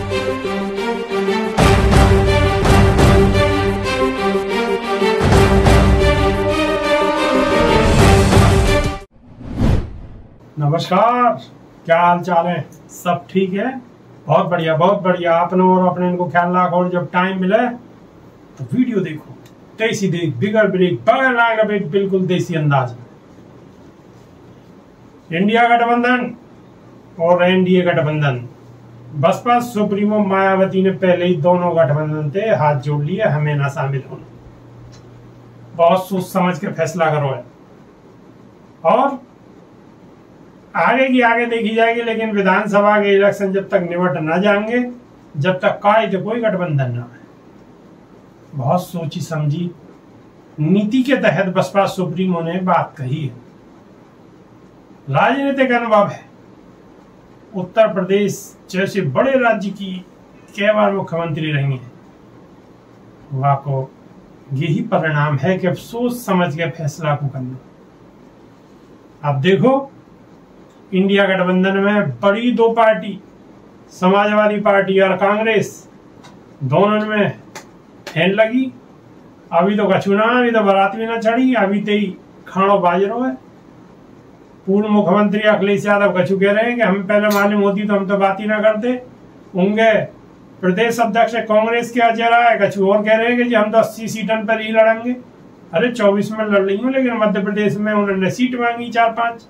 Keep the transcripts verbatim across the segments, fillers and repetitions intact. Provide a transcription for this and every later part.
नमस्कार, क्या हाल चाल है? सब ठीक है? बहुत बढ़िया बहुत बढ़िया। अपने और अपने इनको ख्याल रखो और जब टाइम मिले तो वीडियो देखो। देसी देख, बिगर ब्रेक, बगैर लाग बिल्कुल देसी अंदाज में। इंडिया गठबंधन और एनडीए गठबंधन, बसपा सुप्रीमो मायावती ने पहले ही दोनों गठबंधन से हाथ जोड़ लिए, हमें ना शामिल होना। बहुत सोच समझ के फैसला करो है और आगे की आगे देखी जाएगी, लेकिन विधानसभा के इलेक्शन जब तक निपट ना जाएंगे, जब तक काय तो कोई गठबंधन ना है। बहुत सोची समझी नीति के तहत बसपा सुप्रीमो ने बात कही है। राजनीतिक अनुभव है। उत्तर प्रदेश जैसे बड़े राज्य की कई बार मुख्यमंत्री रही हैं, वह को यही परिणाम है कि अब सोच समझ के फैसला को करना। अब देखो, इंडिया गठबंधन में बड़ी दो पार्टी, समाजवादी पार्टी और कांग्रेस, दोनों में ठेन लगी। अभी तो कछुना, अभी तो बारात भी ना चढ़ी, अभी तो ही खाणो बाजरो है। पूर्व मुख्यमंत्री अखिलेश यादव कछु कह रहे हैं कि हम पहले मालूम होती तो हम तो बात ही ना करते। उनके प्रदेश अध्यक्ष कांग्रेस के अजय राय कछु और कह रहे हैं कि जी हम तो अस्सी सीटन पर ही लड़ेंगे। अरे चौबीस में लड़ रही हूँ, लेकिन मध्य प्रदेश में उन्होंने सीट मांगी चार पांच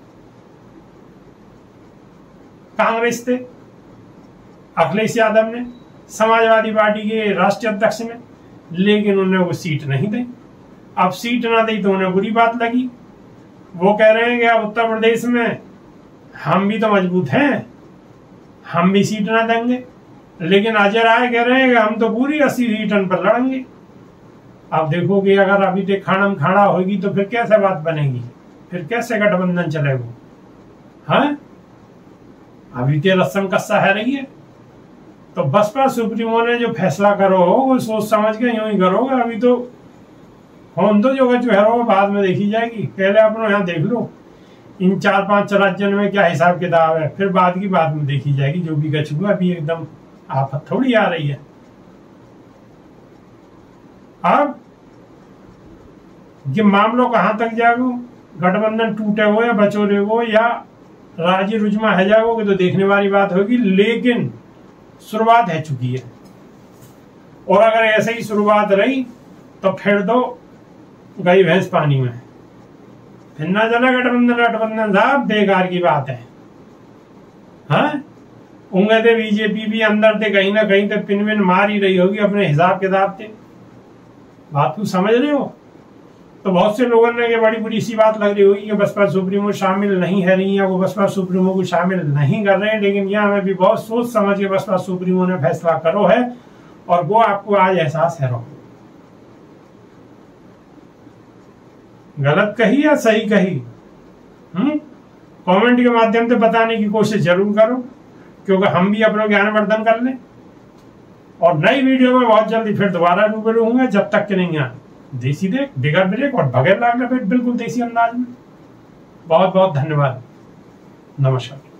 कांग्रेस थे, अखिलेश यादव ने, समाजवादी पार्टी के राष्ट्रीय अध्यक्ष ने, लेकिन उन्हें वो सीट नहीं दी। अब सीट ना दी तो उन्हें बुरी बात लगी। वो कह रहे हैं कि अब उत्तर प्रदेश में हम भी तो मजबूत हैं, हम भी सीट ना देंगे। लेकिन अजय राय कह रहे हैं कि हम तो पूरी अस्सी सीटन पर लड़ेंगे। अब देखो कि अगर अभी तक खाना खाड़ा होगी तो फिर कैसे बात बनेगी, फिर कैसे गठबंधन चलेगा? हाँ, अभी तो रस्म कस्सा है रही है। तो बसपा सुप्रीमो ने जो फैसला करो वो सोच समझ के यूं ही करोगे। अभी तो हम तो जो जो है वो बाद में देखी जाएगी। पहले अपने यहाँ देख लो इन चार पांच राज्यों में क्या हिसाब किताब है, फिर बाद की बाद में देखी जाएगी। जो भी गच हुआ अभी एकदम आफत थोड़ी आ रही है। अब ये मामलों कहां तक जाएगा, गठबंधन टूटे हो या बचोरे हो या राजी रुजमा है जाओगे तो देखने वाली बात होगी। लेकिन शुरुआत है चुकी है, और अगर ऐसे ही शुरुआत रही तो फिर तो गई भैंस पानी में, फिर ना चला गठबंधन। गठबंधन साहब बेकार की बात है। हाँ, उंगे थे बीजेपी भी अंदर थे, कहीं ना कहीं तो पिन विन मार ही रही होगी अपने हिसाब किताब से। बात को समझ रहे हो? तो बहुत से लोगों ने ये बड़ी बुरी सी बात लग रही होगी कि बसपा सुप्रीमो शामिल नहीं है रही है, वो बसपा सुप्रीमो को शामिल नहीं कर रहे हैं। लेकिन यहाँ में भी बहुत सोच समझ के बसपा सुप्रीमो ने फैसला करो है, और वो आपको आज एहसास है। रो गलत कही या सही कही, हम्म कमेंट के माध्यम से बताने की कोशिश जरूर करो, क्योंकि हम भी अपना ज्ञानवर्धन कर लें। और नई वीडियो में बहुत जल्दी फिर दोबारा रूबरू होंगे। जब तक के नहीं आए देसी देख, बिगर ब्रेक और बगैर लाग लपेट, बिल्कुल देसी अंदाज में। बहुत बहुत धन्यवाद। नमस्कार।